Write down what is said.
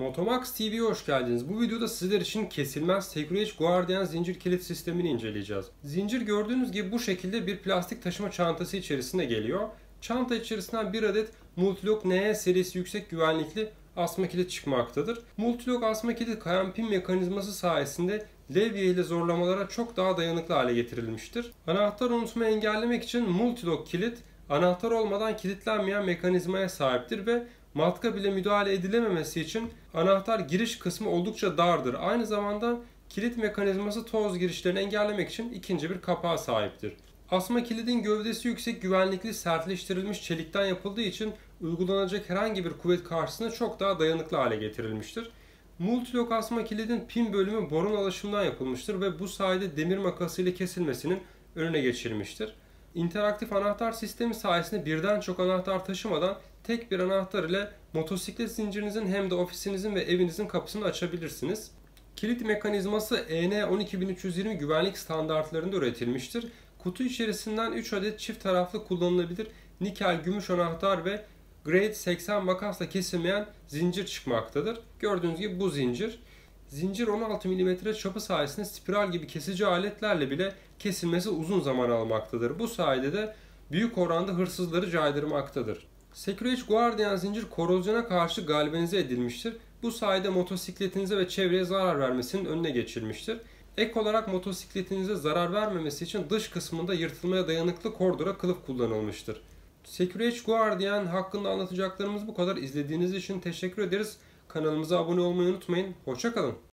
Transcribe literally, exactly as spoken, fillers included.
Motomax T V'ye hoş geldiniz. Bu videoda sizler için kesilmez Securage Guardian zincir kilit sistemini inceleyeceğiz. Zincir gördüğünüz gibi bu şekilde bir plastik taşıma çantası içerisinde geliyor. Çanta içerisinden bir adet Multilok N E serisi yüksek güvenlikli asma kilit çıkmaktadır. Multilok asma kilit kayan pin mekanizması sayesinde levye ile zorlamalara çok daha dayanıklı hale getirilmiştir. Anahtar unutma engellemek için Multilok kilit anahtar olmadan kilitlenmeyen mekanizmaya sahiptir ve matka bile müdahale edilememesi için anahtar giriş kısmı oldukça dardır. Aynı zamanda kilit mekanizması toz girişlerini engellemek için ikinci bir kapağa sahiptir. Asma kilidin gövdesi yüksek güvenlikli sertleştirilmiş çelikten yapıldığı için uygulanacak herhangi bir kuvvet karşısında çok daha dayanıklı hale getirilmiştir. Multilok asma kilidin pin bölümü boron alaşımından yapılmıştır ve bu sayede demir makası ile kesilmesinin önüne geçilmiştir. İnteraktif anahtar sistemi sayesinde birden çok anahtar taşımadan tek bir anahtar ile motosiklet zincirinizin hem de ofisinizin ve evinizin kapısını açabilirsiniz. Kilit mekanizması E N on iki bin üç yüz yirmi güvenlik standartlarında üretilmiştir. Kutu içerisinden üç adet çift taraflı kullanılabilir nikel gümüş anahtar ve grade seksen makasla kesilmeyen zincir çıkmaktadır. Gördüğünüz gibi bu zincir. Zincir on altı milimetre çapı sayesinde spiral gibi kesici aletlerle bile kesilmesi uzun zaman almaktadır. Bu sayede de büyük oranda hırsızları caydırmaktadır. Securage Guardian zincir korozyona karşı galvanize edilmiştir. Bu sayede motosikletinize ve çevreye zarar vermesinin önüne geçilmiştir. Ek olarak motosikletinize zarar vermemesi için dış kısmında yırtılmaya dayanıklı kordura kılıf kullanılmıştır. Securage Guardian hakkında anlatacaklarımız bu kadar. İzlediğiniz için teşekkür ederiz. Kanalımıza abone olmayı unutmayın. Hoşça kalın.